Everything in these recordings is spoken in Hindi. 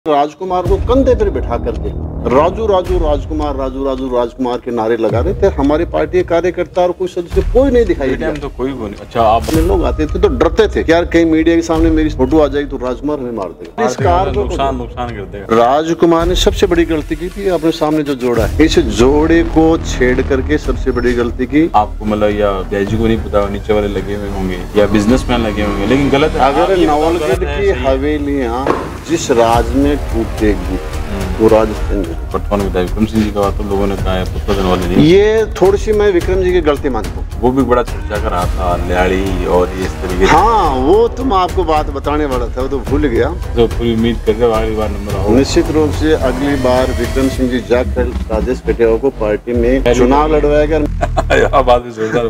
राजकुमार को कंधे पर बिठा करके राजू राजू राजकुमार राजू राजू राजकुमार के नारे लगा रहे थे। हमारे पार्टी के कार्यकर्ता और कोई सदस्य कोई नहीं दिखाई दिया। तो कोई नहीं। अच्छा, आप लोग आते थे तो डरते थे कि यार कहीं मीडिया के सामने मेरी फोटो आ जाएगी तो राजकुमार हमें मार देगा, इस कार को नुकसान कर देगा। राजकुमार ने सबसे बड़ी गलती की थी, अपने सामने जो जोड़ा है इस जोड़े को छेड़ करके सबसे बड़ी गलती की। आपको मतलब या डीआईजी को नहीं पता, नीचे वाले लगे हुए होंगे या बिजनेसमैन लगे होंगे, लेकिन गलत है। अगर नवलगढ़ की हवेलियां जिस राज में टूटेगी वो राजस्थान वर्तमान विधायक विक्रम सिंह जी का बात तो लोगों ने कहा है पुष्पा वाले नहीं। ये थोड़ी सी मैं विक्रम जी की गलती मानता हूँ। वो भी बड़ा चर्चा कर रहा था न्याड़ी और इस तरीके से। हाँ, वो तो मैं आपको बात बताने वाला था, वो तो भूल गया। तो पूरी उम्मीद करते हैं अगली बार नंबर आओ। निश्चित रूप से अगली बार विक्रम सिंह जी जाकर राजेश कटेवा को पार्टी में चुनाव लड़वाएगा। बाद में जोरदार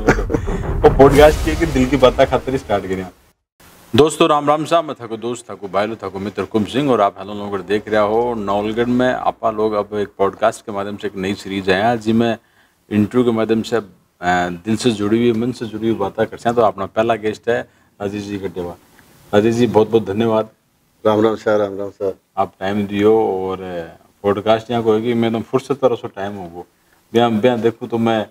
वो पॉडकास्ट किए कि दिल की बातें खातिर स्टार्ट करें। दोस्तों राम राम साहब, मैं थको दोस्त थको भाई थको मित्र कुम सिंह और आप हेलो नवलगढ़ देख रहा हो। नवलगढ़ में आप लोग अब एक पॉडकास्ट के माध्यम से एक नई सीरीज है जिसमें इंटरव्यू के माध्यम से दिल से जुड़ी हुई मन से जुड़ी हुई बातें करते हैं। तो अपना पहला गेस्ट है राजेश जी कटेवा। राजेश जी बहुत बहुत धन्यवाद। Ram Ram sir, Ram Ram sir. आप टाइम दियो और पॉडकास्ट यहाँ को होगी मैं एकदम फुर्सत पर उसको टाइम होगो ब्याह देखूँ तो मैं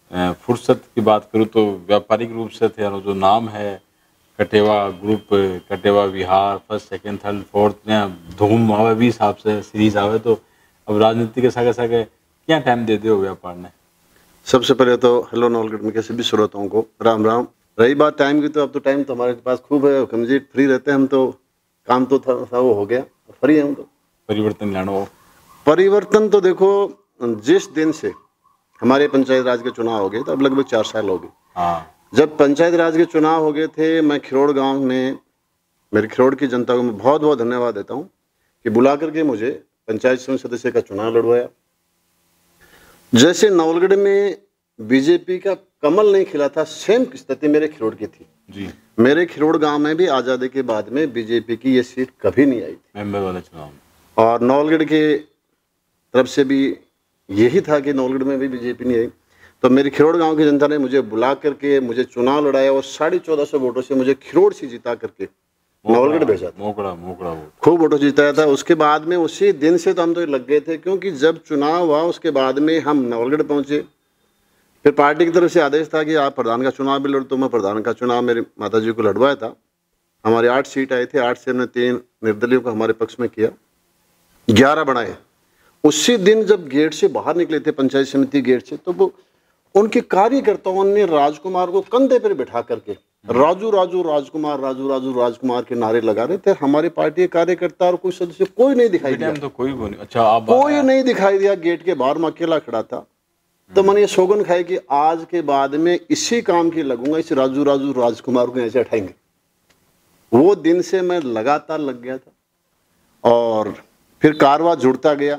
फुर्सत की बात करूँ तो व्यापारिक रूप से थे जो नाम है Katewa group, Katewa Vihar, first second third fourth धूम आवे भी हिसाब से सीरीज आवे। तो अब राजनीति के सागे सागे क्या टाइम दे दियो व्यापार ने? सबसे पहले तो हेलो नवलगढ़ में किसी भी श्रोताओं को राम राम। रही बात टाइम की, तो अब तो टाइम तो हमारे पास खूब है, हुक्म जी फ्री रहते हैं हम, तो काम तो था वो हो गया, फ्री है हम तो। परिवर्तन लाना हो परिवर्तन तो देखो, जिस दिन से हमारे पंचायत राज के चुनाव हो गए तो अब लगभग 4 साल हो गए। हाँ, जब पंचायत राज के चुनाव हो गए थे, मैं खिरोड़ गांव में मेरे खिरोड़ की जनता को मैं बहुत बहुत धन्यवाद देता हूं कि बुला करके मुझे पंचायत समिति सदस्य का चुनाव लड़वाया। जैसे नवलगढ़ में बीजेपी का कमल नहीं खिला था, सेम स्थिति मेरे खिरोड़ की थी जी। मेरे खिरोड़ गांव में भी आज़ादी के बाद में बीजेपी की ये सीट कभी नहीं आई थी मेंबर वाला चुनाव, और नवलगढ़ के तरफ से भी यही था कि नवलगढ़ में भी बीजेपी नहीं आई। तो मेरी खिरोड़ गांव की जनता ने मुझे बुला करके मुझे चुनाव लड़ाया और 1450 वोटों से मुझे खिरोड़ से जिता करके नवलगढ़ भेजा था। मोकड़ा खूब वोटों जिताया था। उसके बाद में उसी दिन से तो हम तो लग गए थे, क्योंकि जब चुनाव हुआ उसके बाद में हम नवलगढ़ पहुंचे। फिर पार्टी की तरफ से आदेश था कि आप प्रधान का चुनाव भी लड़, तो मैं प्रधान का चुनाव मेरी माता जी को लड़वाया था। हमारे 8 सीट आए थे, 8 से हमने 3 निर्दलीयों को हमारे पक्ष में किया, 11 बनाए। उसी दिन जब गेट से बाहर निकले थे पंचायत समिति गेट से, तो वो उनके कार्यकर्ताओं ने राजकुमार को कंधे पर बिठा करके राजू राजू राजकुमार राजू राजू राजकुमार के नारे लगा रहे थे। हमारे पार्टी के कार्यकर्ता और कोई सदस्य कोई नहीं दिखाई दिया। तो कोई नहीं। अच्छा, आप कोई नहीं दिखाई दिया। गेट के बाहर मैं अकेला खड़ा था। तो मैंने ये सौगंध खाई कि आज के बाद में इसी काम की लगूंगा, इस राजू राजू राजकुमार को ऐसे हटाएंगे। वो दिन से मैं लगातार लग गया था और फिर कारवां जुड़ता गया।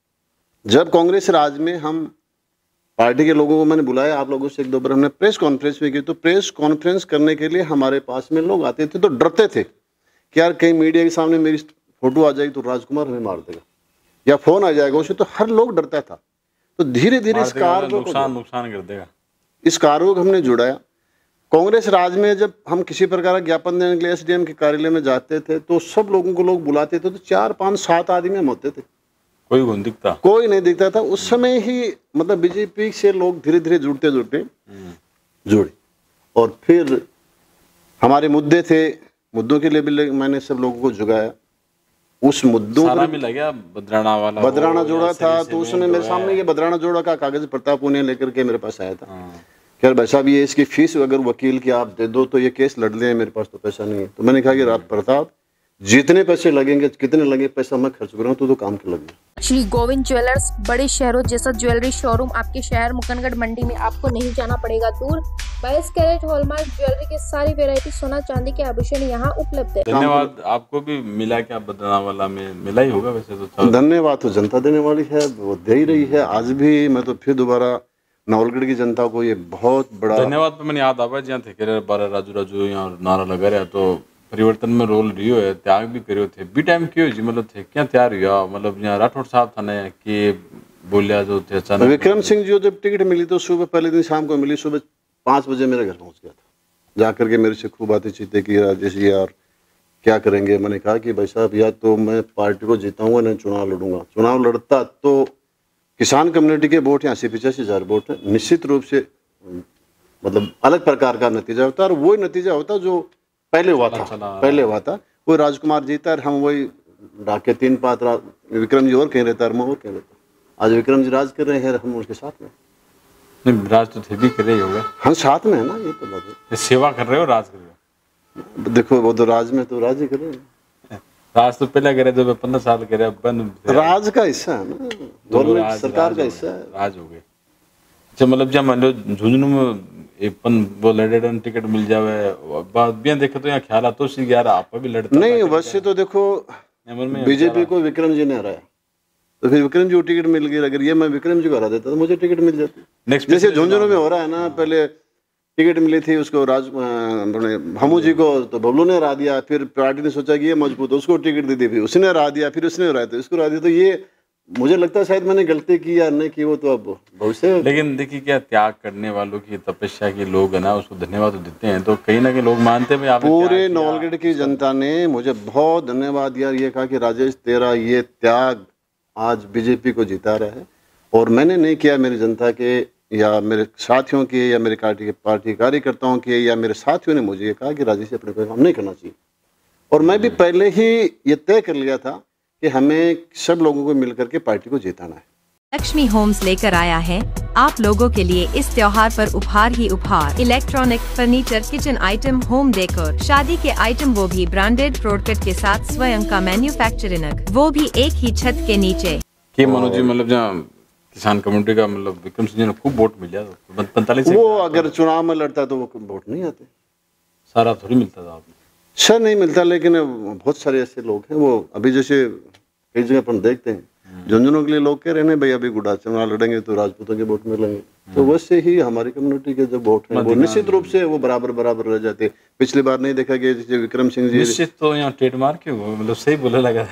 जब कांग्रेस राज में हम पार्टी के लोगों को मैंने बुलाया, आप लोगों से 1-2 बार हमने प्रेस कॉन्फ्रेंस भी की, तो प्रेस कॉन्फ्रेंस करने के लिए हमारे पास में लोग आते थे तो डरते थे कि यार कहीं मीडिया के सामने मेरी फोटो आ जाएगी तो राजकुमार हमें मार देगा या फोन आ जाएगा उसे, तो हर लोग डरता था। तो धीरे धीरे इस कार को नुकसान कर देगा, इस कार्यों को हमने जुड़ाया। कांग्रेस राज में जब हम किसी प्रकार का ज्ञापन देने के लिए एसडीएम के कार्यालय में जाते थे तो सब लोगों को लोग बुलाते थे, तो 4, 5, 7 आदमी हम होते थे, कोई नहीं दिखता था। उस समय ही मतलब बीजेपी से लोग धीरे धीरे जुड़ते जुड़े और फिर हमारे मुद्दे थे, मुद्दों के लिए भी मैंने सब लोगों को जुगाया। उस मुद्दों सारा मिल गया। बदराना जोड़ा था, तो उस समय मेरे सामने ये बदराना जोड़ा का कागज प्रताप पुनिया लेकर के मेरे पास आया था। यार भाई साहब, ये इसकी फीस अगर वकील की आप दे दो तो ये केस लड़ लें, मेरे पास तो पैसा नहीं है। तो मैंने कहा कि प्रताप जितने पैसे लगेंगे, कितने लगे पैसा मैं खर्च करूँ, तो काम के लगे। श्री गोविंद ज्वेलर्स, बड़े शहरों जैसा ज्वेलरी शोरूम आपके शहर मुकनगढ़ मंडी में, आपको नहीं जाना पड़ेगा दूर। 22 कैरेट हॉलमार्क ज्वेलरी के सारी वैरायटी सोना चांदी के आभूषण यहाँ उपलब्ध है। धन्यवाद। आपको भी मिला क्या? बदनाम वाला में मिला ही होगा वैसे तो। धन्यवाद तो जनता देने वाली है, वो दे ही रही है। आज भी मैं तो फिर दोबारा नवलगढ़ की जनता को ये बहुत बड़ा धन्यवाद पे मैंने याद आवा जहाँ थे 12 राजू राजू यहाँ नारा लगा रहा, तो परिवर्तन में रोल रियो है, त्याग भी करियो थे बी टाइम क्यों जी, मतलब थे क्या तैयार हुआ, मतलब यहाँ राठौड़ साहब था ने कि बोलिया जो थे अचानक विक्रम सिंह जी को जब टिकट मिली तो सुबह पहले दिन शाम को मिली, सुबह 5 बजे मेरे घर पहुंच गया था। जाकर के मेरे से खूब बातें चीतें की, राजेश जी यार क्या करेंगे। मैंने कहा कि भाई साहब या तो मैं पार्टी को जीताऊंगा नहीं चुनाव लड़ूंगा। चुनाव लड़ता तो किसान कम्युनिटी के वोट 80-85 हज़ार वोट है, निश्चित रूप से मतलब अलग प्रकार का नतीजा होता और वही नतीजा होता जो पहले हुआ था। वो राजकुमार जीता और हम वही डाके 3 पात विक्रम जी और कह रहे थे और मैं और कह रहे थे। आज विक्रम जी राज कर रहे हैं, हम उनके साथ में नहीं, राज तो थे भी कर रहे होगा, हम साथ में है ना। ये तो बात है, सेवा कर रहे हो, राज कर रहे हो। देखो वो तो राज में तो राज ही कर रहे हैं। राज तो पहले करे जब 15 साल करे, राज का हिस्सा है ना, गवर्नमेंट सरकार का हिस्सा है, राज हो गए। अच्छा, मतलब जब मान लो झुंझुनू में वो लड़े टिकट मिल जावे, बात भी देखे तो यहाँ ख्याल आता तो 11 आप भी लड़ते नहीं। वैसे तो देखो बीजेपी को विक्रम जी ने हराया, तो फिर विक्रम जी को टिकट मिल गई। अगर ये मैं विक्रम जी को हरा देता तो मुझे टिकट मिल जाती। जैसे झुंझुनू में हो रहा है ना, पहले टिकट मिली थी उसको हमू जी को, तो बबलू ने हरा दिया। फिर पार्टी ने सोचा कि ये मजबूत है, उसको टिकट दे दी, फिर उसने हरा दिया, फिर उसने हराया तो इसको हरा दिया। तो ये मुझे लगता है शायद मैंने गलती की या नहीं की, वो तो अब भविष्य। लेकिन देखिए क्या त्याग करने वालों की, तपस्या के लोग है ना, उसको धन्यवाद तो देते हैं। तो कहीं ना कहीं लोग मानते हैं पूरे नौलगढ़ की जनता ने मुझे बहुत धन्यवाद दिया, ये कहा कि राजेश तेरा ये त्याग आज बीजेपी को जिता रहा है। और मैंने नहीं किया, मेरी जनता के या मेरे साथियों के या मेरे पार्टी कार्यकर्ताओं के या मेरे साथियों ने मुझे ये कहा कि राजेश अपने को काम नहीं करना चाहिए। और मैं भी पहले ही ये तय कर लिया था कि हमें सब लोगों को मिलकर के पार्टी को जिताना है। लक्ष्मी होम्स लेकर आया है आप लोगों के लिए इस त्योहार पर उपहार ही उपहार। Electronic, furniture, kitchen item, home decor, शादी के आइटम, वो भी ब्रांडेड प्रोडक्ट के साथ स्वयं का मैन्युफैक्चरिंग, वो भी एक ही छत के नीचे। मनोज जी, मतलब जहाँ किसान कम्युनिटी का मतलब विक्रम सिंह जी ने खूब वोट मिल जाता, 45 वो अगर चुनाव में लड़ता तो वो वोट नहीं आते, सारा थोड़ी मिलता था आपने। सर नहीं मिलता, लेकिन बहुत सारे ऐसे लोग हैं। वो अभी जैसे कई जगह अपन देखते हैं झुंझुनू के लिए लोग कह रहे हैं भाई अभी गुड़ा चुनाव लड़ेंगे तो राजपूतों के वोट मिलेंगे। तो वैसे ही हमारी कम्युनिटी के जो वोट हैं वो निश्चित रूप से वो बराबर रह जाते हैं। पिछली बार नहीं देखा गया जैसे विक्रम सिंह जी निश्चित, तो यहाँ ट्रेडमार्क क्यों, मतलब सही बोले लगा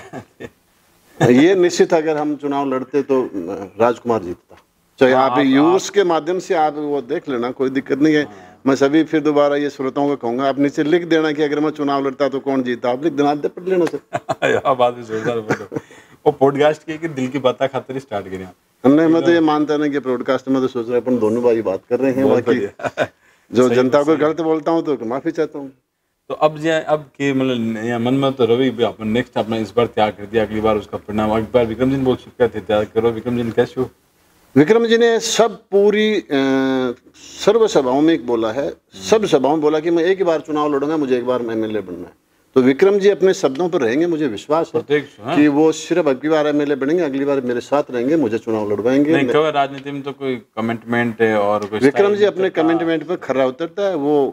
ये निश्चित अगर हम चुनाव लड़ते तो राजकुमार जीतता। चाहे आप यूज के माध्यम से आप वो देख लेना, कोई दिक्कत नहीं है। मैं सभी फिर दोबारा ये श्रोताओं को कहूंगा, आप नीचे लिख देना कि अगर मैं चुनाव लड़ता तो कौन जीता, आप लिख देना, आप पढ़ लेना सर। बात भी जोरदार बोलो। वो पॉडकास्ट की दिल की बातें खातिर स्टार्ट करें। नहीं, मैं तो ये मानता नहीं कि पॉडकास्ट में तो सोच रहे अपन दोनों भाई बात कर रहे हैं, बाकी जो जनता को गलत बोलता हूँ तो माफी चाहता हूँ। तो अब के मतलब मन में तो रवि अपन नेक्स्ट अपना इस बार त्याग कर दिया, अगली बार उसका परिणाम। अगली बार विक्रम जी बोल चुका थे त्याग करो, विक्रम जी ने कैसे हो? विक्रम जी ने सब पूरी सर्व सभाओं में एक बोला है, सब सभाओं में बोला कि मैं एक ही बार चुनाव लड़ूंगा, मुझे एक बार एमएलए बनना है। तो विक्रम जी अपने शब्दों पर रहेंगे, मुझे विश्वास है कि वो सिर्फ अगली बार एमएलए बनेंगे, अगली बार मेरे साथ रहेंगे, मुझे चुनाव लड़वाएंगे। नहीं, कभी राजनीति में तो कोई कमिटमेंट है और कोई विक्रम जी अपने कमिटमेंट पर खरा उतरता है, वो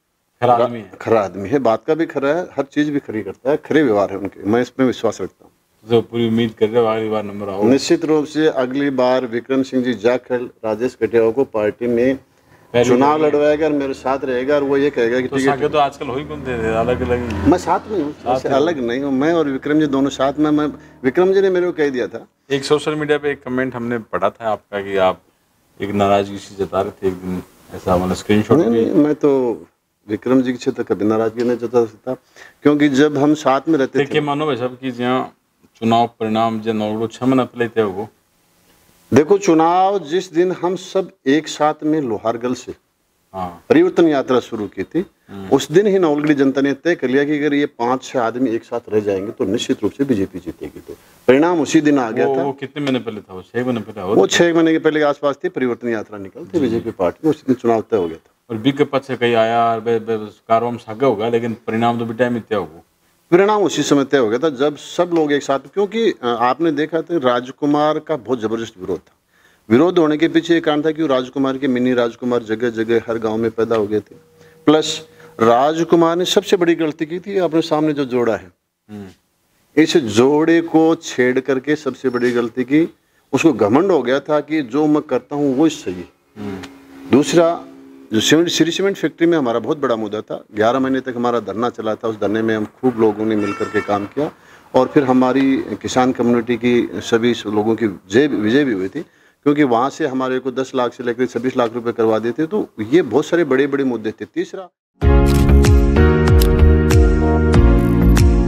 खरा आदमी है, बात का भी खरा है, हर चीज भी खरी करता है, खरे व्यवहार है उनके, मैं इसमें विश्वास रखता हूँ। तो पूरी उम्मीद कर रहे हो अगली बार नंबर आओ? निश्चित रूप से अगली बार विक्रम सिंह जी जाकर राजेश कटिया को पार्टी में चुनाव लड़वाएगा और मेरे साथ रहेगा और वो ये कहेगा कि तो आजकल हो ही कौन दे अलग अलग, मैं साथ में हूँ, अलग नहीं हूँ। मैं और विक्रम जी दोनों साथ में। मैं विक्रम जी ने मेरे को कह दिया था, एक सोशल मीडिया पे एक कमेंट हमने पढ़ा था आपका कि आप एक नाराजगी से जता रहे थे एक दिन, ऐसा मतलब स्क्रीनशॉट। नहीं, मैं तो विक्रम जी से तो कभी नाराजगी नहीं जता सकता, क्योंकि जब हम साथ में रहते थे। मानो भाई साहब कि जहाँ चुनाव परिणाम जो 6 महीना पहले थे वो देखो, चुनाव जिस दिन हम सब एक साथ में लोहारगल से परिवर्तन यात्रा शुरू की थी, उस दिन ही नौलगढ़ी जनता ने तय कर लिया कि अगर ये 5-6 आदमी एक साथ रह जाएंगे तो निश्चित रूप से बीजेपी जीतेगी। तो परिणाम उसी दिन आ गया था। वो कितने महीने पहले था? वो 6 महीने पहले। वो 6 महीने के पहले के आसपास थी, परिवर्तन यात्रा निकलती बीजेपी पार्टी में, उसी दिन चुनाव तय हो गया था। और बी के पद से कहीं आया कारवां सागे होगा, लेकिन परिणाम तो भी टाइम तय होगा। परिणाम उसी समय तय हो गया था जब सब लोग एक साथ, क्योंकि आपने देखा था राजकुमार का बहुत जबरदस्त विरोध था। विरोध होने के पीछे एक कारण था कि राजकुमार के मिनी राजकुमार जगह जगह हर गांव में पैदा हो गए थे। प्लस राजकुमार ने सबसे बड़ी गलती की थी, अपने सामने जो जोड़ा है, इस जोड़े को छेड़ करके सबसे बड़ी गलती की। उसको घमंड हो गया था कि जो मैं करता हूँ वो सही है। दूसरा, जो श्री सीमेंट फैक्ट्री में हमारा बहुत बड़ा मुद्दा था, 11 महीने तक हमारा धरना चला था। उस धरने में हम खूब लोगों ने मिलकर के काम किया और फिर हमारी किसान कम्युनिटी की सभी लोगों की विजय भी हुई थी, क्योंकि वहाँ से हमारे को 10 लाख से लेकर 26 लाख रुपए करवा देते। तो ये बहुत सारे बड़े बड़े मुद्दे थे। तीसरा,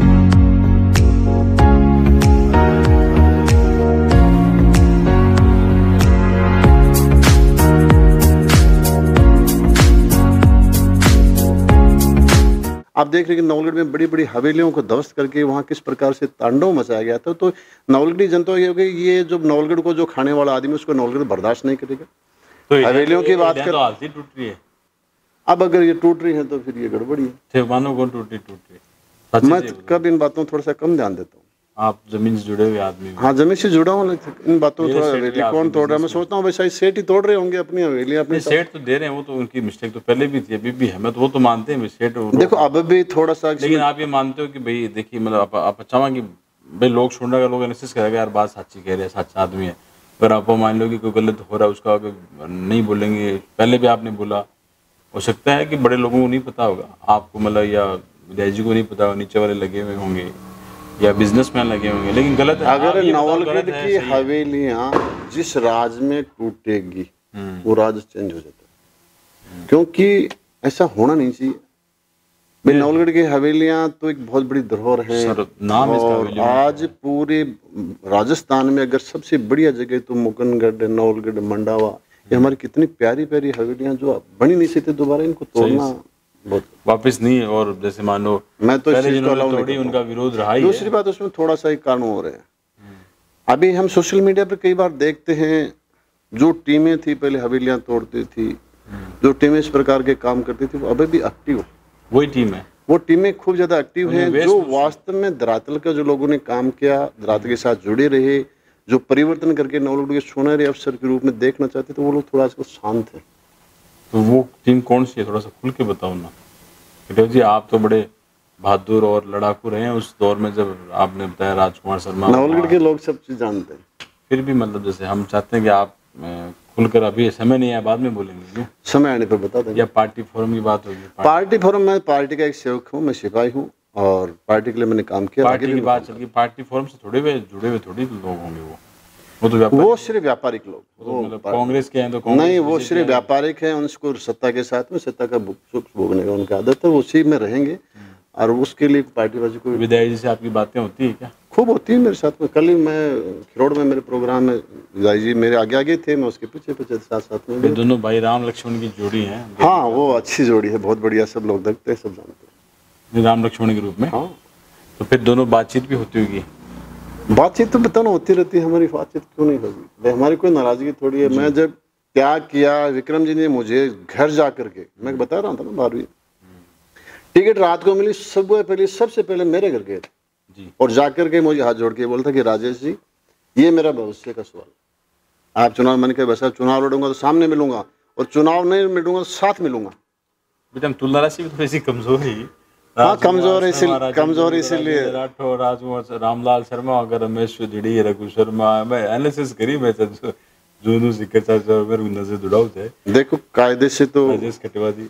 आप देख रहे हैं कि नवलगढ़ में बड़ी बड़ी हवेलियों को ध्वस्त करके वहाँ किस प्रकार से तांडव मचाया गया था। तो नवलगढ़ की जनता ये होगी, ये जो नवलगढ़ को जो खाने वाला आदमी उसको नवलगढ़ बर्दाश्त नहीं करेगा। तो हवेलियों की बात कर, तो हालत ही टूट रही है। अब अगर ये टूट रही है तो फिर ये गड़बड़ी है। मानो कौन टूट रही मैं कब इन बातों थोड़ा सा कम ध्यान देता हूँ। आप जमीन से जुड़े हुए आदमी हो। हाँ, जमीन से जुड़ा हूँ, इन बातों में थोड़ा हवेली कौन तोड़ रहा है मैं सोचता हूँ भाई शायद सेठ ही तोड़ रहे होंगे अपनी हवेली। अपने सेठ तो दे रहे हैं, वो तो उनकी मिस्टेक तो पहले भी थी, अभी भी है। मैं तो वो तो मानते हैं सेठ। देखो अब भी थोड़ा सा, लेकिन आप ये मानते हो कि भाई देखिए मतलब आप अच्छा कि भाई लोग सुन रहे, लोग एनालिसिस करेगा यार बात सच्ची कह रहे हैं, सच्चा आदमी है। अगर आप मान लो कि कोई गलत हो रहा है उसका नहीं बोलेंगे, पहले भी आपने बोला, हो सकता है कि बड़े लोगों को नहीं पता होगा, आपको मतलब या विधायक जी को नहीं पता होगा, नीचे वाले लगे हुए होंगे या बिजनेसमैन लगे होंगे, लेकिन गलत है। अगर नवलगढ़ की हवेलियां जिस राज में टूटेगी वो राज चेंज हो जाता है, क्योंकि ऐसा होना नहीं चाहिए। भाई नवलगढ़ की हवेलियां तो एक बहुत बड़ी धरोहर है और आज पूरे राजस्थान में अगर सबसे बढ़िया जगह तो मुकनगढ़, नवलगढ़, मंडावा, ये हमारी कितनी प्यारी प्यारी हवेलियां जो बनी नहीं सकती, दोबारा इनको तोड़ना बहुत वापस नहीं है। और जैसे मान लो मैं तो पहले जिन्होंने तोड़ी उनका विरोध रहा ही है। दूसरी बात उसमें थोड़ा सा एक कारण हो रहा है, अभी हम सोशल मीडिया पर कई बार देखते हैं जो टीमें थी पहले हवेलियां तोड़ती थी, जो टीमें इस प्रकार के काम करती थी, वो अभी भी एक्टिव, वही टीम है, वो टीमें खूब ज्यादा एक्टिव हैं जो वास्तव में धरातल का जो लोगों ने काम किया, धरातल के साथ जुड़े रहे, जो परिवर्तन करके नवलगढ़ के सुनहरे अवसर के रूप में देखना चाहते थे, वो लोग थोड़ा सा शांत है। तो वो टीम कौन सी है, थोड़ा सा खुल के बताओ ना कटेव जी। आप तो बड़े बहादुर और लड़ाकू रहे हैं उस दौर में जब आपने बताया राजकुमार शर्मा। नवलगढ़ के लोग सब चीज जानते हैं, फिर भी मतलब जैसे हम चाहते हैं कि आप खुलकर, अभी समय नहीं है बाद में बोलेंगे, क्यों समय आने पर बता देंगे। या पार्टी फोरम की बात होगी। पार्टी फोरम, मैं पार्टी का एक सेवक हूँ, मैं सिपाही हूँ और पार्टी के लिए मैंने काम किया। पार्टी की बात चल गई, पार्टी फोरम से जुड़े हुए थोड़ी लोग होंगे, वो तो वो सिर्फ व्यापारिक लोग, वो मतलब कांग्रेस के हैं तो कांग्रेस नहीं, वो सिर्फ व्यापारिक है, उनको सत्ता के साथ में सत्ता का सुख भोगने का उनका आदत है, वो उसी में रहेंगे और उसके लिए पार्टीबाजी को। विधायक जी से आपकी बातें होती है क्या? खूब होती है मेरे साथ में। कल ही मैं खिरोड़ में मेरे प्रोग्राम में विधायक जी मेरे आगे आगे थे, मैं उसके पीछे पीछे साथ साथ में। दोनों भाई राम लक्ष्मण की जोड़ी है। हाँ, वो अच्छी जोड़ी है, बहुत बढ़िया, सब लोग देखते हैं, सब जानते हैं, राम लक्ष्मण के रूप में। हाँ, तो फिर दोनों बातचीत भी होती होगी। बातचीत तो बताना होती रहती है, हमारी बातचीत क्यों नहीं होगी भाई, हमारी कोई नाराजगी थोड़ी है। मैं जब त्याग किया, विक्रम जी ने मुझे घर जा करके, मैं बता रहा था ना 12वीं टिकट रात को मिली, सबसे पहले मेरे घर गए थे और जाकर के मुझे हाथ जोड़ के बोलता कि राजेश जी ये मेरा भविष्य का सवाल, आप चुनाव, मैंने कहा बस चुनाव लड़ूंगा तो सामने मिलूंगा और चुनाव नहीं मिलूंगा तो साथ मिलूंगा। बेटा तुलना राशि थोड़ी सी कमजोर है। हाँ, कमजोर इसीलिए राठौर, राजकुमार, रामलाल शर्मा, अगर रमेश धिड़ी, रघु शर्मा, मैं एनालिसिस करी, मैं जोनू सिक्कर चाचा मेरे नजर जुड़ाव थे। देखो कायदे से तो राजेश कटवादी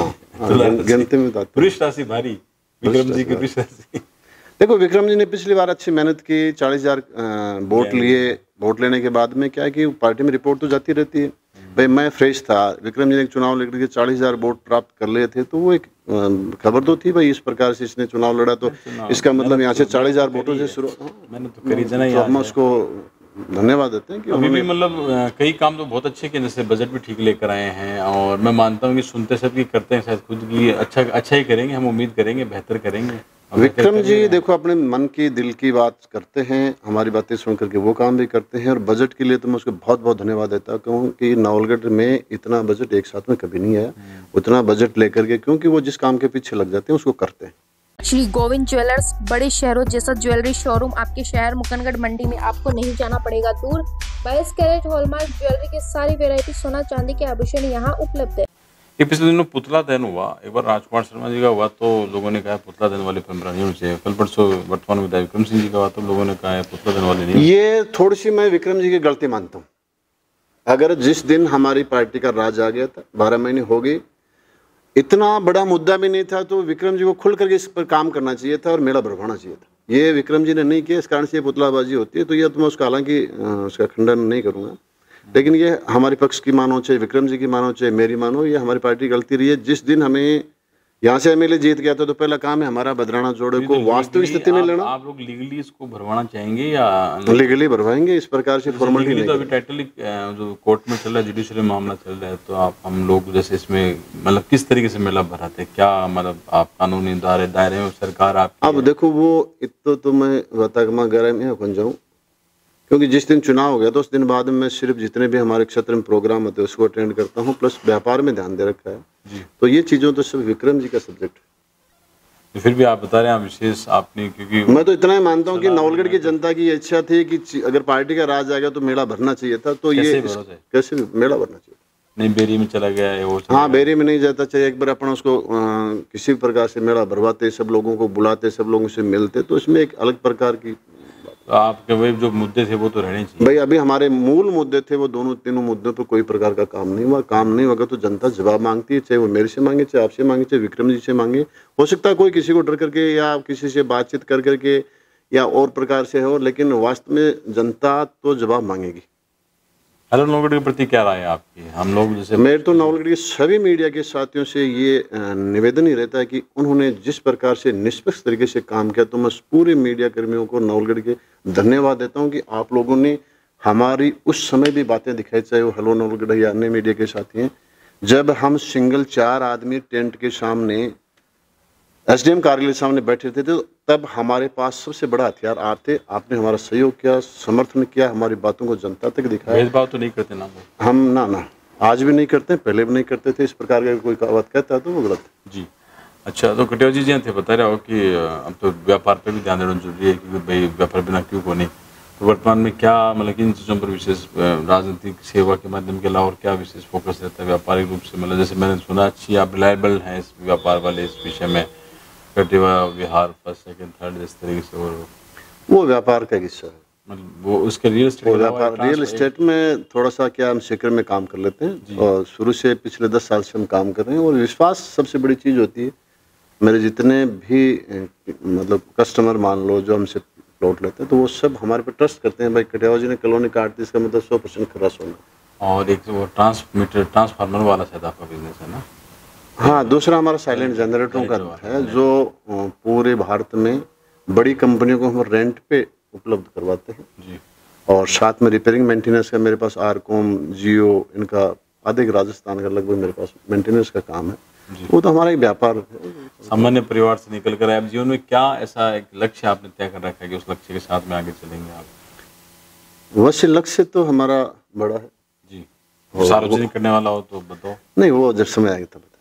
गिनती में वृष राशि भारी, विक्रम जी की वृष राशि। देखो विक्रम जी ने पिछली बार अच्छी मेहनत की, 40,000 वोट लिए। वोट लेने के बाद में क्या है कि पार्टी में रिपोर्ट तो जाती रहती है, भाई मैं फ्रेश था, विक्रम जी ने चुनाव लड़ के 40,000 वोट प्राप्त कर लिए थे, तो वो एक खबर तो थी भाई इस प्रकार से इसने चुनाव लड़ा, तो इसका मतलब यहाँ से 40,000 वोटों से शुरू। मैंने तो करी जना, हम उसको धन्यवाद देते हैं कि अभी भी मतलब कई काम तो बहुत अच्छे किए, जैसे बजट भी ठीक लेकर आए हैं और मैं मानता हूँ कि सुनते सबकी करते हैं, शायद खुद की अच्छा ही करेंगे, हम उम्मीद करेंगे बेहतर करेंगे। विक्रम जी देखो अपने मन की दिल की बात करते हैं, हमारी बातें सुन करके वो काम भी करते हैं और बजट के लिए तो मैं उसको बहुत बहुत धन्यवाद देता हूँ कि नवलगढ़ में इतना बजट एक साथ में कभी नहीं आया, उतना बजट लेकर के, क्योंकि वो जिस काम के पीछे लग जाते हैं उसको करते हैं। श्री गोविंद ज्वेलर्स, बड़े शहरों जैसा ज्वेलरी शोरूम आपके शहर मुकनगढ़ मंडी में, आपको नहीं जाना पड़ेगा दूर। 22 कैरेट हॉलमार्क ज्वेलरी की सारी वैरायटी सोना चांदी के आभूषण यहाँ उपलब्ध है। ये पिछले दिनों पुतला दहन हुआ, एक बार राजकुमार शर्मा जी का हुआ तो लोगों ने कहा पुतला दहन वाली परंपरा नहीं होनी चाहिए, कल परसों वर्तमान विधायक विक्रम सिंह जी का हुआ तो लोगों ने कहा है पुतला दहन वाली नहीं। ये थोड़ी सी मैं विक्रम जी की गलती मानता हूँ। अगर जिस दिन हमारी पार्टी का राज आ गया था, 12 महीने हो गए, इतना बड़ा मुद्दा भी नहीं था, तो विक्रम जी को खुल करके इस पर काम करना चाहिए था और मेला भरवाना चाहिए था। ये विक्रम जी ने नहीं किया, इस कारण से ये पुतलाबाजी होती है। तो ये तो मैं उसका हालांकि उसका खंडन नहीं करूँगा, लेकिन ये हमारे पक्ष की मानो, चाहे विक्रम जी की मानो, चाहे मेरी मानो, ये हमारी पार्टी की गलती रही है। जिस दिन हमें यहाँ से एमएलए जीत गया तो पहला काम है हमारा बदराना जोड़े को वास्तविक स्थिति में लेना। आप लोग लीगली इसको भरवाना चाहेंगे या लीगली भरवाएंगे, इस प्रकार से फॉर्मेलिटी नहीं। तो अभी टाइटल जो कोर्ट में चल रहा है, जुडिशरी मामला चल रहा है, तो आप हम लोग जैसे इसमें मतलब किस तरीके से मेला भराते, क्या मतलब आप कानूनी दायरे में सरकार आप? अब देखो वो इतना तो मैं वतागमा गरम में बन जाऊँ, क्योंकि जिस दिन चुनाव हो गया तो उस दिन बाद में सिर्फ जितने भी हमारे क्षेत्र में प्रोग्राम होते हैं उसको अटेंड करता हूँ, प्लस व्यापार में ध्यान दे रखा है जी। तो ये चीज़ों तो सब विक्रम जी का सब्जेक्ट है। तो फिर भी आप बता रहे हैं विशेष आपने, क्योंकि मैं तो इतना ही मानता हूँ कि नवलगढ़ की जनता की इच्छा थी कि अगर पार्टी का राज आ गया तो मेला भरना चाहिए था, तो ये कैसे भी मेला भरना चाहिए। नहीं बेरी में चला गया है वो, हाँ बेरी में नहीं जाता चाहिए, एक बार अपन उसको किसी प्रकार से मेला भरवाते, सब लोगों को बुलाते, सब लोगों से मिलते, तो इसमें एक अलग प्रकार की। तो आपके वही जो मुद्दे थे वो तो रहने चाहिए भाई। अभी हमारे मूल मुद्दे थे वो दोनों तीनों मुद्दों पर कोई प्रकार का काम नहीं हुआ। काम नहीं होगा तो जनता जवाब मांगती है, चाहे वो मेरे से मांगे, चाहे आपसे मांगे, चाहे विक्रम जी से मांगे। हो सकता है कोई किसी को डर करके या किसी से बातचीत कर करके या और प्रकार से हो, लेकिन वास्तव में जनता तो जवाब मांगेगी। हेलो नवलगढ़ के प्रति क्या राय है आपकी? हम लोग जैसे मेरे तो नवलगढ़ के सभी मीडिया के साथियों से ये निवेदन ही रहता है कि उन्होंने जिस प्रकार से निष्पक्ष तरीके से काम किया, तो मैं पूरे मीडिया कर्मियों को नवलगढ़ के धन्यवाद देता हूं कि आप लोगों ने हमारी उस समय भी बातें दिखाई, चाहे वो हेलो नवलगढ़ या अन्य मीडिया के साथी हैं, जब हम सिंगल 4 आदमी टेंट के सामने एसडीएम कार्यालय सामने बैठे थे, तो तब हमारे पास सबसे बड़ा हथियार आप थे। आपने हमारा सहयोग किया, समर्थन किया, हमारी बातों को जनता तक दिखाया। भेदभाव तो नहीं करते ना हम? ना आज भी नहीं करते, पहले भी नहीं करते थे। इस प्रकार का कोई बात कहता है तो वो गलत है जी। अच्छा, तो कटिया जी थे बता रहे हो कि अब तो व्यापार पे भी ध्यान देना जरूरी है, क्योंकि भाई व्यापार बिना क्यों को नहीं। तो वर्तमान में क्या मतलब किन चीज़ों पर विशेष राजनीतिक सेवा के माध्यम के अलावा और क्या विशेष फोकस रहता है व्यापारिक रूप से? मतलब जैसे मैंने सुना अच्छी आप रिलायबल हैं इस व्यापार वाले इस विषय में, कटिया विहार फर्स्ट सेकंड थर्ड इस तरीके से, और वो व्यापार का हिस्सा है। मतलब वो उसके रियल एस्टेट में थोड़ा सा क्या हम शेखर में काम कर लेते हैं, और शुरू से पिछले 10 साल से हम काम कर रहे हैं। और विश्वास सबसे बड़ी चीज़ होती है। मेरे जितने भी मतलब कस्टमर मान लो जो हमसे प्लॉट लेते हैं, तो वो सब हमारे पे ट्रस्ट करते हैं। भाई कटिया जी ने कॉलोनी काट दी, इसका मतलब 100% खरा सोना। और एक वो ट्रांसफार्मर वाला शायद आपका बिजनेस है ना? हाँ, दूसरा हमारा साइलेंट जनरेटरों का है, जो पूरे भारत में बड़ी कंपनियों को हम रेंट पे उपलब्ध करवाते हैं जी। और साथ में रिपेयरिंग मेंटेनेंस का मेरे पास आरकॉम, जियो, इनका आधे राजस्थान का लगभग मेरे पास मेंटेनेंस का काम है। वो तो हमारा एक व्यापार है। सामान्य परिवार से निकल कर आप जीवन में क्या ऐसा एक लक्ष्य आपने तय कर रखा है कि उस लक्ष्य के साथ में आगे चलेंगे आप? वैसे लक्ष्य तो हमारा बड़ा है जी। सार्वजनिक करने वाला हो तो बताओ। नहीं, वो जब समय आएगा तब।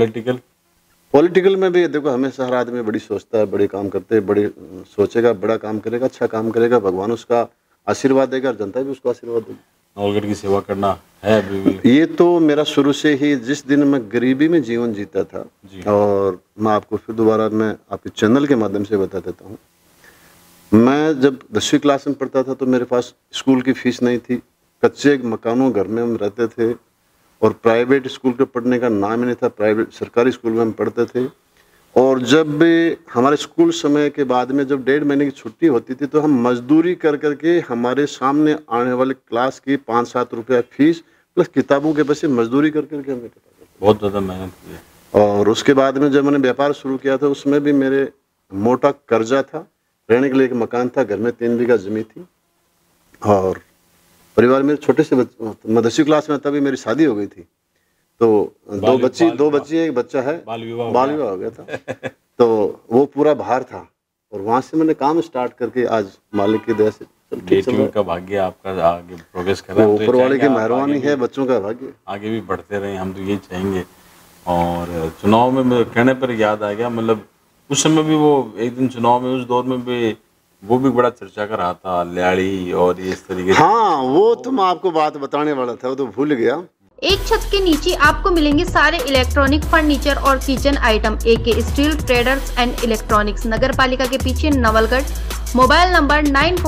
पॉलिटिकल में भी देखो, हमेशा हर आदमी बड़ी सोचता है, बड़े काम करते हैं, बड़े सोचेगा, बड़ा काम करेगा, अच्छा काम करेगा, भगवान उसका आशीर्वाद देगा और जनता भी उसको आशीर्वाद देगी। नवलगढ़ की सेवा करना है अभी भी। ये तो मेरा शुरू से ही, जिस दिन मैं गरीबी में जीवन जीता था, और मैं आपको फिर दोबारा मैं आपके चैनल के माध्यम से बता देता हूँ। मैं जब 10वीं क्लास में पढ़ता था तो मेरे पास स्कूल की फीस नहीं थी, कच्चे मकानों घर में हम रहते थे, और प्राइवेट स्कूल के पढ़ने का नाम ही नहीं था। प्राइवेट सरकारी स्कूल में हम पढ़ते थे। और जब भी हमारे स्कूल समय के बाद में जब 1.5 महीने की छुट्टी होती थी, तो हम मजदूरी कर करके हमारे सामने आने वाले क्लास की 5-7 रुपया फीस प्लस किताबों के पैसे मजदूरी कर करके हमने बहुत ज़्यादा मेहनत की। और उसके बाद में जब मैंने व्यापार शुरू किया था, उसमें भी मेरे मोटा कर्जा था। रहने के लिए एक मकान था, घर में 3 बीघा जमीन थी, और परिवार में छोटे से मैं 10वीं क्लास में तभी मेरी शादी हो गई थी। तो 2 बच्ची एक बच्चा है, बाल विवाह हो गया था। तो वो पूरा भार था, और वहाँ से मैंने काम स्टार्ट करके आज मालिक की दया से बेटियों का भाग्य आपका आगे प्रोग्रेस कर रहा है। ऊपर वाले की मेहरबानी है, बच्चों का भाग्य आगे भी बढ़ते रहे, हम तो यही चाहेंगे। और चुनाव में कहने पर याद आ गया, मतलब उस समय भी वो एक दिन चुनाव में उस दौर में भी वो भी बड़ा चर्चा कर रहा था, ल्याड़ी और इस तरीके से। हाँ, वो तो मैं आपको बात बताने वाला था, वो तो भूल गया। एक छत के नीचे आपको मिलेंगे सारे इलेक्ट्रॉनिक फर्नीचर और kitchen item. AK steel traders and electronics, नगर पालिका के पीछे, नवलगढ़। Mobile number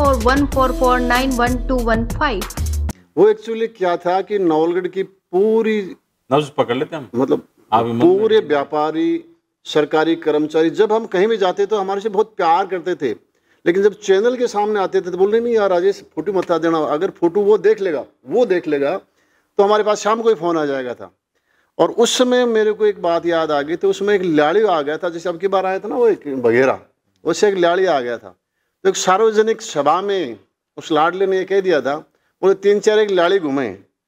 9414491215। वो एक्चुअली क्या था कि नवलगढ़ की पूरी नब्ज पकड़ लेते हम, मतलब पूरे व्यापारी, सरकारी कर्मचारी, जब हम कहीं भी जाते तो हमारे से बहुत प्यार करते थे। लेकिन जब चैनल के सामने आते थे तो बोल रहे नहीं यार राजेश फोटो मत देना, अगर फोटो वो देख लेगा तो हमारे पास शाम को ही फोन आ जाएगा था। और उस समय मेरे को एक बात याद आ गई, तो उसमें एक लाड़ी आ गया था, जैसे अब की बार आया था ना वो एक बघेरा, उससे एक लाड़ी आ गया था। तो एक सार्वजनिक सभा में उस लाडले ने ये कह दिया था, बोले 3-4 एक लाड़ी घूमे।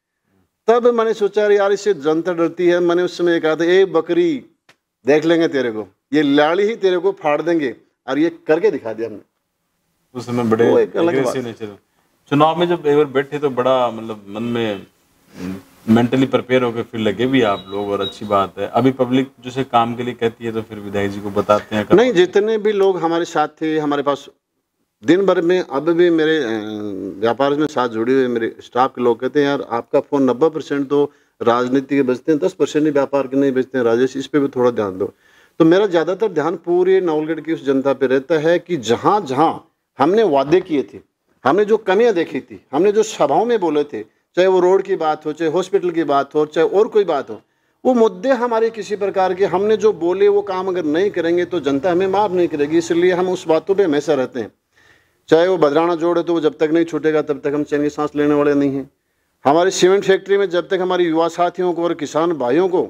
तब मैंने सोचा यार इससे जनता डरती है। मैंने उस समय कहा था, ए बकरी देख लेंगे तेरे को, ये लाड़ी ही तेरे को फाड़ देंगे, और ये करके दिखा दिया हमने। उस समय बड़े एग्रेसिव नेचर। चुनाव में जब एक बार बैठे तो बड़ा मतलब मन में मेंटली प्रिपेयर होकर फिर लगे भी आप लोग, और अच्छी बात है। अभी पब्लिक जैसे काम के लिए कहती है तो फिर विधायक जी को बताते हैं? नहीं, जितने भी लोग हमारे साथ थे, हमारे पास दिन भर में, अब भी मेरे व्यापार में साथ जुड़े हुए मेरे स्टाफ के लोग कहते हैं यार आपका फ़ोन 90% तो राजनीति के बचते हैं, 10% ही व्यापार के नहीं बचते हैं राजेश, इस पर भी थोड़ा ध्यान दो। तो मेरा ज़्यादातर ध्यान पूरे नवलगढ़ की उस जनता पे रहता है कि जहाँ जहाँ हमने वादे किए थे, हमने जो कमियाँ देखी थी, हमने जो सभाओं में बोले थे, चाहे वो रोड की बात हो, चाहे हॉस्पिटल की बात हो, चाहे और कोई बात हो, वो मुद्दे हमारे किसी प्रकार के हमने जो बोले वो काम अगर नहीं करेंगे तो जनता हमें माफ़ नहीं करेगी। इसलिए हम उस बातों पे हमेशा रहते हैं। चाहे वो बदराना जोड़ है तो वो जब तक नहीं छूटेगा तब तक हम चैन की सांस लेने वाले नहीं हैं। हमारी सीमेंट फैक्ट्री में जब तक हमारे युवा साथियों को और किसान भाइयों को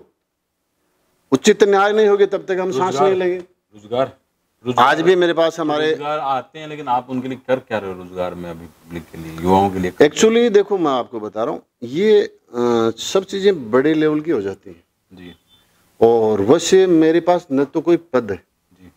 उचित न्याय नहीं होगी तब तक हम सांस नहीं लेंगे। रोजगार आज भी मेरे पास हमारे रोजगार आते हैं, लेकिन आप उनके लिए कर क्या रहे हो रोजगार में अभी पब्लिक के लिए, युवाओं के लिए? एक्चुअली देखो, मैं आपको बता रहा हूँ, ये सब चीज़ें बड़े लेवल की हो जाती हैं जी। और वैसे मेरे पास न तो कोई पद है जी,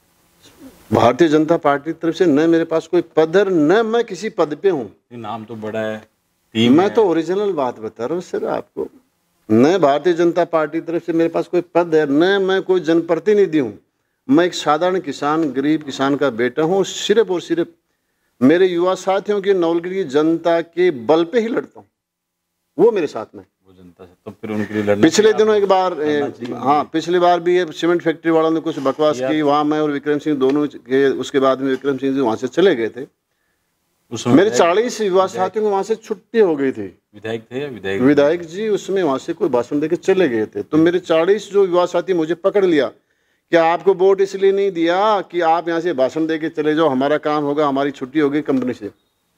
भारतीय जनता पार्टी की तरफ से, न मेरे पास कोई पद है, न मैं किसी पद पे हूँ। नाम तो बड़ा है, मैं तो ओरिजिनल बात बता रहा हूँ सर आपको। न भारतीय जनता पार्टी की तरफ से मेरे पास कोई पद है, न मैं कोई जनप्रतिनिधि हूँ। मैं एक साधारण किसान, गरीब किसान का बेटा हूँ। सिर्फ और सिर्फ मेरे युवा साथियों की, नवलगढ़ की जनता के बल पे ही लड़ता हूँ। वो मेरे साथ में वो जनता से, तो फिर उनके लिए लड़ना। पिछले दिनों एक बार, हाँ पिछली बार भी ये सीमेंट फैक्ट्री वालों ने कुछ बकवास की, वहाँ मैं और विक्रम सिंह दोनों के, उसके बाद में विक्रम सिंह जी वहाँ से चले गए थे। मेरे 40 युवा साथियों को वहाँ से छुट्टी हो गई थी। विधायक थे या विधायक जी उसमें वहाँ से कोई भाषण देकर चले गए थे। तो मेरे 40 जो युवा साथी मुझे पकड़ लिया कि आपको वोट इसलिए नहीं दिया कि आप यहाँ से भाषण दे के चले जाओ, हमारा काम होगा, हमारी छुट्टी होगी कंपनी से।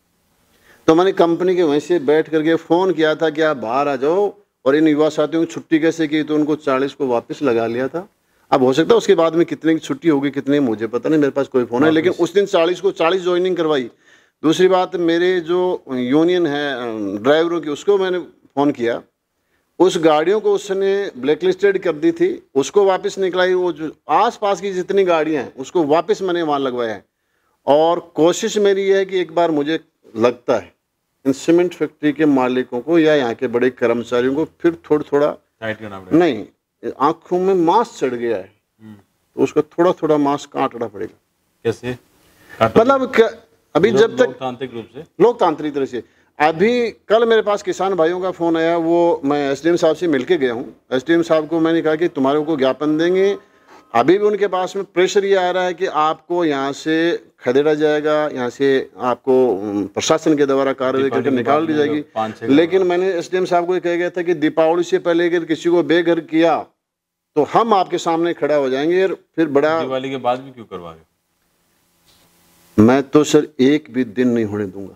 तो मैंने कंपनी के वहीं से बैठ करके फ़ोन किया था कि आप बाहर आ जाओ, और इन युवा साथियों की छुट्टी कैसे की, तो उनको 40 को वापस लगा लिया था। अब हो सकता है उसके बाद में कितने की छुट्टी होगी, कितने मुझे पता नहीं, मेरे पास कोई फ़ोन है, लेकिन उस दिन 40 को 40 ज्वाइनिंग करवाई। दूसरी बात, मेरे जो यूनियन है ड्राइवरों की, उसको मैंने फ़ोन किया, उस गाड़ियों को उसने ब्लैकलिस्टेड कर दी थी, उसको वापस निकलाई। वो जो आसपास की जितनी गाड़ियां हैं उसको वापस मैंने वहाँ लगवाया है। और कोशिश मेरी ये है कि एक बार मुझे लगता है इन सीमेंट फैक्ट्री के मालिकों को या यहाँ के बड़े कर्मचारियों को फिर थोड़ा टाइट करना पड़ेगा। नहीं, आँखों में मांस चढ़ गया है तो उसका थोड़ा मांस काटना पड़ेगा। कैसे? मतलब अभी जब तक लोकतांत्रिक तरह से, अभी कल मेरे पास किसान भाइयों का फ़ोन आया, वो मैं एसडीएम साहब से मिलके गया हूँ। एसडीएम साहब को मैंने कहा कि तुम्हारे को ज्ञापन देंगे। अभी भी उनके पास में प्रेशर ये आ रहा है कि आपको यहाँ से खदेड़ा जाएगा, यहाँ से आपको प्रशासन के द्वारा कार्रवाई करके निकाल दी जाएगी। लेकिन मैंने एसडीएम साहब को कह गया था कि दीपावली से पहले अगर किसी को बेघर किया तो हम आपके सामने खड़ा हो जाएंगे। और फिर बड़ा दिवाली के बाद भी क्यों करवा रहे? मैं तो सर एक भी दिन नहीं होने दूंगा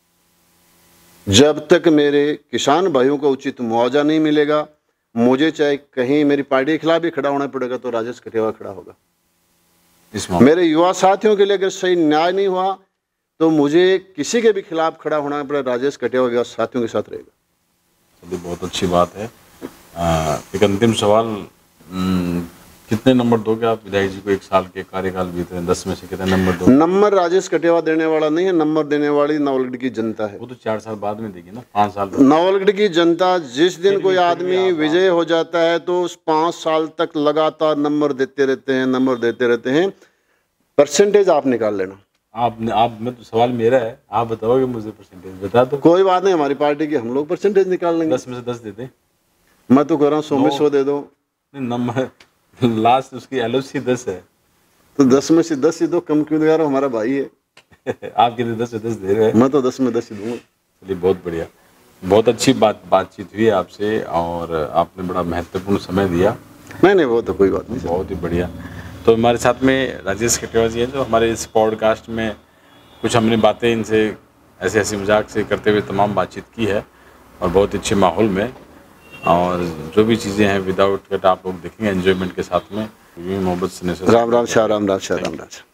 जब तक मेरे किसान भाइयों को उचित मुआवजा नहीं मिलेगा। मुझे चाहे कहीं मेरी पार्टी के खिलाफ भी खड़ा होना पड़ेगा तो राजेश कटेवा खड़ा होगा। मेरे युवा साथियों के लिए अगर सही न्याय नहीं हुआ तो मुझे किसी के भी खिलाफ खड़ा होना पड़ेगा, राजेश कटेवा युवा साथियों के साथ रहेगा। बहुत अच्छी बात है। एक अंतिम सवाल, कितने नंबर दोगे आप विधायक जी को? 1 साल के कार्यकाल बीत रहे हैं, 10 में से कितने नंबर दोगे? नंबर राजेश कटेवा देने वाला नहीं है, नंबर देने वाली नवलगढ़ की जनता है। वो तो 4 साल बाद में देगी ना, 5 साल। नवलगढ़ की जनता, जिस दिन कोई आदमी विजय हो जाता है तो उस 5 साल तक लगातार नंबर देते रहते हैं। परसेंटेज आप निकाल लेना। आप मैं तो सवाल मेरा है, आप बताओगे मुझे परसेंटेज? बता दो। कोई बात नहीं, हमारी पार्टी की हम लोग परसेंटेज निकाल लेंगे। 10 में से 10 देते। मैं तो कह रहा हूँ 100 में 100 दे दो। नंबर लास्ट उसकी एलओसी 10 है तो 10 में से 10 ही दो, कम क्यों दे रहा हूँ? हमारा भाई है। आप कितने 10 में 10 दे रहे हैं? मैं तो 10 में 10 ही दूंगा। चलिए, बहुत बढ़िया, बहुत अच्छी बातचीत हुई आपसे और आपने बड़ा महत्वपूर्ण समय दिया। नहीं, वो तो कोई बात नहीं, बहुत ही बढ़िया। तो हमारे साथ में राजेश कटेवा जी हैं, जो हमारे इस पॉडकास्ट में कुछ हमने बातें इनसे ऐसे हंसी मजाक से करते हुए तमाम बातचीत की है और बहुत अच्छे माहौल में। और जो भी चीज़ें हैं विदाउट कट आप लोग देखेंगे एंजॉयमेंट के साथ में। यूं ही मोहब्बत से राम राम शाह, राम राम शाह, राम राम शाह।